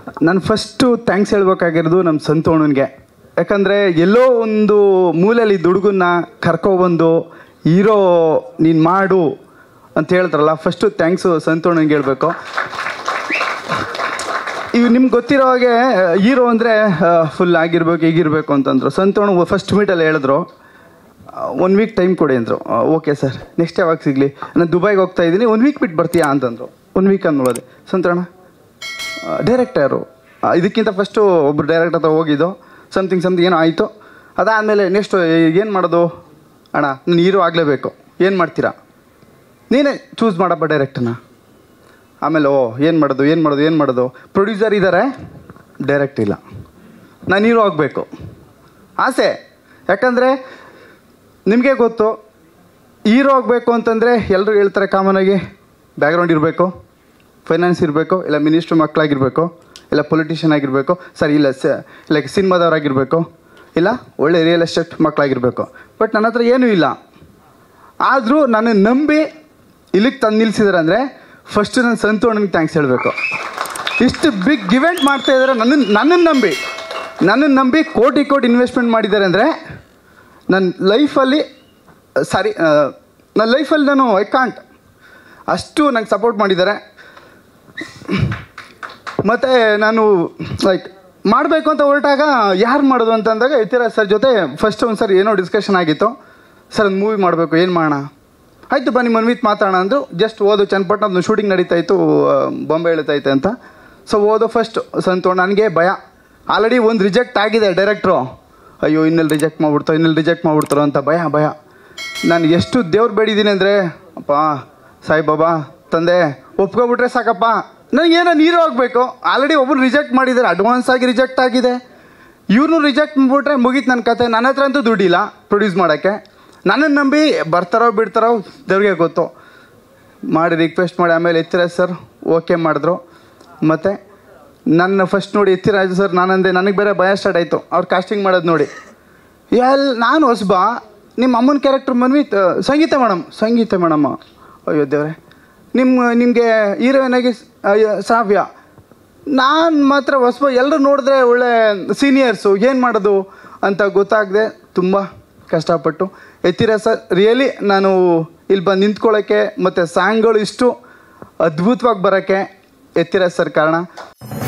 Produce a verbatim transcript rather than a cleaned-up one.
ನಾನು first thanks ಹೇಳ್ಬೇಕಾಗಿರೋದು ನಮ್ಮ ಸಂತೋಣನಿಗೆ. ಯಾಕಂದರೆ ಎಲ್ಲೋ ಒಂದು ಮೂಲೆಯಲ್ಲಿ ದುಡುಗನ್ನ ಕರ್ಕೊಬಂದು ಹೀರೋ ನೀನು ಮಾಡು ಅಂತ ಹೇಳ್ತಾರಲ್ಲ, ಫಸ್ಟು ಥ್ಯಾಂಕ್ಸು ಸಂತೋಣನಿಗೆ ಹೇಳ್ಬೇಕು. ಇವು ನಿಮ್ಗೆ ಗೊತ್ತಿರೋ ಹಾಗೆ ಹೀರೋ ಅಂದರೆ ಫುಲ್ ಆಗಿರ್ಬೇಕು ಹೀಗಿರಬೇಕು ಅಂತಂದರು. ಸಂತೋಣ ಫಸ್ಟ್ ಮೀಟಲ್ಲಿ ಹೇಳಿದ್ರು ಒನ್ ವೀಕ್ ಟೈಮ್ ಕೊಡಿ ಅಂದರು. ಓಕೆ ಸರ್, ನೆಕ್ಸ್ಟ್ ಯಾವಾಗ ಸಿಗಲಿ, ನಾನು ದುಬೈಗೆ ಹೋಗ್ತಾ ಇದ್ದೀನಿ, ಒನ್ ವೀಕ್ ಬಿಟ್ಟು ಬರ್ತೀಯಾ ಅಂತಂದರು. ಒನ್ ವೀಕ್ ಅಂದ್ನೋಳೋದೆ. ಸಂತೋಣ ಡೈರೆಕ್ಟರು, ಇದಕ್ಕಿಂತ ಫಸ್ಟು ಒಬ್ಬರು ಡೈರೆಕ್ಟರ್ ಹತ್ರ ಹೋಗಿದ್ದು, ಸಮಥಿಂಗ್ ಸಮಥಿಂಗ್ ಏನೋ ಆಯಿತು. ಅದಾದಮೇಲೆ ನೆಕ್ಸ್ಟು ಏನು ಮಾಡೋದು ಅಣ್ಣ, ನಾನು ಹೀರೋ ಆಗಲೇಬೇಕು, ಏನು ಮಾಡ್ತೀರಾ ನೀನೇ ಚೂಸ್ ಮಾಡಪ್ಪ ಡೈರೆಕ್ಟನ್ನ. ಆಮೇಲೆ ಓ ಏನು ಮಾಡೋದು ಏನು ಮಾಡೋದು ಏನು ಮಾಡೋದು ಪ್ರೊಡ್ಯೂಸರ್ ಇದ್ದಾರೆ, ಡೈರೆಕ್ಟ್ ಇಲ್ಲ, ನಾನು ಹೀರೋ ಆಗಬೇಕು ಆಸೆ. ಯಾಕಂದರೆ ನಿಮಗೆ ಗೊತ್ತು, ಹೀರೋ ಆಗಬೇಕು ಅಂತಂದರೆ ಎಲ್ಲರೂ ಹೇಳ್ತಾರೆ ಕಾಮನಾಗಿ ಬ್ಯಾಕ್ಗ್ರೌಂಡ್ ಇರಬೇಕು, ಫೈನಾನ್ಸ್ ಇರಬೇಕು, ಇಲ್ಲ ಮಿನಿಸ್ಟ್ರ್ ಮಕ್ಕಳಾಗಿರಬೇಕು, ಇಲ್ಲ ಪೊಲಿಟಿಷಿಯನ್ ಆಗಿರಬೇಕು, ಸರಿ ಇಲ್ಲ ಸ ಲೈಕ್ ಸಿನಿಮಾದವ್ರಾಗಿರಬೇಕು, ಇಲ್ಲ ಒಳ್ಳೆ ರಿಯಲ್ ಎಸ್ಟೇಟ್ ಮಕ್ಕಳಾಗಿರಬೇಕು. ಬಟ್ ನನ್ನ ಹತ್ರ ಏನೂ ಇಲ್ಲ. ಆದರೂ ನಾನು ನಂಬಿ ಇಲ್ಲಿಗೆ ತಂದು ನಿಲ್ಲಿಸಿದ್ದಾರೆ ಅಂದರೆ ಫಸ್ಟು ನನ್ನ ಸಂತೋಷನಿಗೆ ಥ್ಯಾಂಕ್ಸ್ ಹೇಳಬೇಕು. ಇಷ್ಟು ಬಿಗ್ ಇವೆಂಟ್ ಮಾಡ್ತಾಯಿದ್ದಾರೆ ನನ್ನನ್ನು ನನ್ನನ್ನು ನಂಬಿ ನನ್ನನ್ನು ನಂಬಿ ಕೋಟಿ ಕೋಟಿ ಇನ್ವೆಸ್ಟ್ಮೆಂಟ್ ಮಾಡಿದ್ದಾರೆ ಅಂದರೆ ನನ್ನ ಲೈಫಲ್ಲಿ ಸಾರಿ ನನ್ನ ಲೈಫಲ್ಲಿ ನಾನು ಐ ಕಾಂಟ್ ಅಷ್ಟು ನಂಗೆ ಸಪೋರ್ಟ್ ಮಾಡಿದ್ದಾರೆ. ಮತ್ತು ನಾನು ಲೈಕ್ ಮಾಡಬೇಕು ಅಂತ ಹೊರಟಾಗ ಯಾರು ಮಾಡೋದು ಅಂತಂದಾಗ ಯತಿರಾಜ್ ಸರ್ ಜೊತೆ ಫಸ್ಟ್ ಒಂದು ಸರ್ ಏನೋ ಡಿಸ್ಕಷನ್ ಆಗಿತ್ತು. ಸರ್ ಒಂದು ಮೂವಿ ಮಾಡಬೇಕು, ಏನು ಮಾಡೋಣ, ಆಯಿತು ಬನ್ನಿ ಮನ್ವಿತ್ ಮಾತಾಡೋಣ ಅಂದರು. ಜಸ್ಟ್ ಓದು ಚನ್ನಪಟ್ಟಣ ಒಂದು ಶೂಟಿಂಗ್ ನಡೀತಾಯಿತ್ತು, ಬಾಂಬೆ ಹೇಳ್ತೈತೆ ಅಂತ. ಸೊ ಓದೋ ಫಸ್ಟ್ ಸಂತೋಷ. ನನಗೆ ಭಯ, ಆಲ್ರೆಡಿ ಒಂದು ರಿಜೆಕ್ಟ್ ಆಗಿದೆ ಡೈರೆಕ್ಟ್ರು, ಅಯ್ಯೋ ಇನ್ನೆಲ್ಲಿ ರಿಜೆಕ್ಟ್ ಮಾಡಿಬಿಡ್ತಾರೋ ಇನ್ನೆಲ್ಲಿ ರಿಜೆಕ್ಟ್ ಮಾಡಿಬಿಡ್ತಾರೋ ಅಂತ ಭಯ ಭಯ. ನಾನು ಎಷ್ಟು ದೇವ್ರು ಬೇಡಿದ್ದೀನಿ ಅಂದರೆ, ಅಪ್ಪ ಸಾಯಿಬಾಬಾ ತಂದೆ ಒಪ್ಕೊಬಿಟ್ರೆ ಸಾಕಪ್ಪ, ನನಗೇನೋ ನೀರು ಆಗಬೇಕು. ಆಲ್ರೆಡಿ ಒಬ್ಬರು ರಿಜೆಕ್ಟ್ ಮಾಡಿದ್ದಾರೆ, ಅಡ್ವಾನ್ಸ್ ಆಗಿ ರಿಜೆಕ್ಟ್ ಆಗಿದೆ. ಇವ್ರನ್ನೂ ರಿಜೆಕ್ಟ್ ಮಾಡಿಬಿಟ್ರೆ ಮುಗೀತು ನನ್ನ ಕತೆ. ನನ್ನ ಹತ್ರ ಅಂತೂ ದುಡ್ಡಿಲ್ಲ ಪ್ರೊಡ್ಯೂಸ್ ಮಾಡೋಕ್ಕೆ. ನನ್ನನ್ನು ನಂಬಿ ಬರ್ತಾರೋ ಬಿಡ್ತಾರೋ ದೇವ್ರಿಗೆ ಗೊತ್ತು. ಮಾಡಿ ರಿಕ್ವೆಸ್ಟ್ ಮಾಡಿ ಆಮೇಲೆ ಯತಿರಾಜ್ ಸರ್ ಓಕೆ ಮಾಡಿದ್ರು. ಮತ್ತು ನನ್ನ ಫಸ್ಟ್ ನೋಡಿ ಯತಿರಾಜ್ ಸರ್ ನಾನಂದೆ, ನನಗೆ ಬೇರೆ ಭಯ ಸ್ಟಾರ್ಟ್ ಆಯಿತು ಅವ್ರು ಕಾಸ್ಟಿಂಗ್ ಮಾಡೋದು ನೋಡಿ. ಎಲ್ಲಿ ನಾನು ಹೊಸಬ, ನಿಮ್ಮ ಅಮ್ಮನ ಕ್ಯಾರೆಕ್ಟರ್ ಮನ್ವಿತ್ ಸಂಗೀತ ಮೇಡಮ್ ಸಂಗೀತ ಮೇಡಮ್ಮ ಅಯ್ಯೋ ದೇವ್ರೆ, ನಿಮ್ಮ ನಿಮಗೆ ಹೀರೋಯಿನಾಗಿ ಶ್ರಾವ್ಯ. ನಾನು ಮಾತ್ರ ಹೊಸಬ, ಎಲ್ಲರೂ ನೋಡಿದ್ರೆ ಒಳ್ಳೆ ಸೀನಿಯರ್ಸು, ಏನು ಮಾಡೋದು ಅಂತ ಗೊತ್ತಾಗದೆ ತುಂಬ ಕಷ್ಟಪಟ್ಟು ಯತಿರಾಜ್ ಸರ್ ರಿಯಲಿ ನಾನು ಇಲ್ಲಿ ಬಂದು ನಿಂತ್ಕೊಳ್ಳೋಕ್ಕೆ ಮತ್ತು ಸಾಂಗ್ಗಳು ಇಷ್ಟು ಅದ್ಭುತವಾಗಿ ಬರೋಕ್ಕೆ ಯತಿರಾಜ್ ಸರ್ ಕಾರಣ.